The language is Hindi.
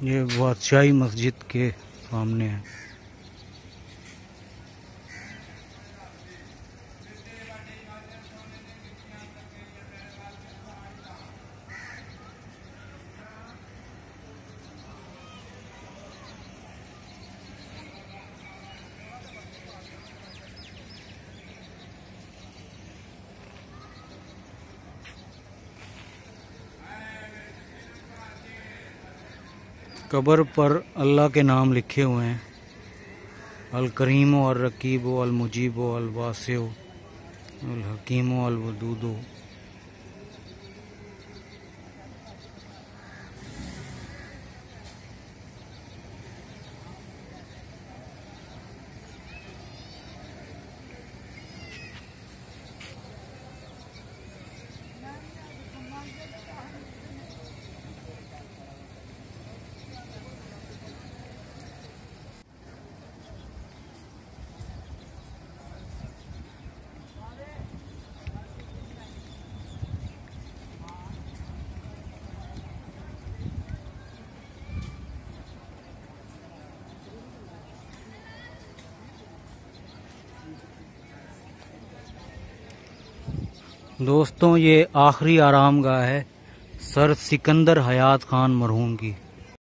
ये बादशाही मस्जिद के सामने है। कब्र पर अल्लाह के नाम लिखे हुए हैं, अल करीम अल रकीब अल मुजीब अल वासिअ अल हकीम अल वदूद। दोस्तों, ये आखिरी आरामगाह है सर सिकंदर हयात खान मरहूम की।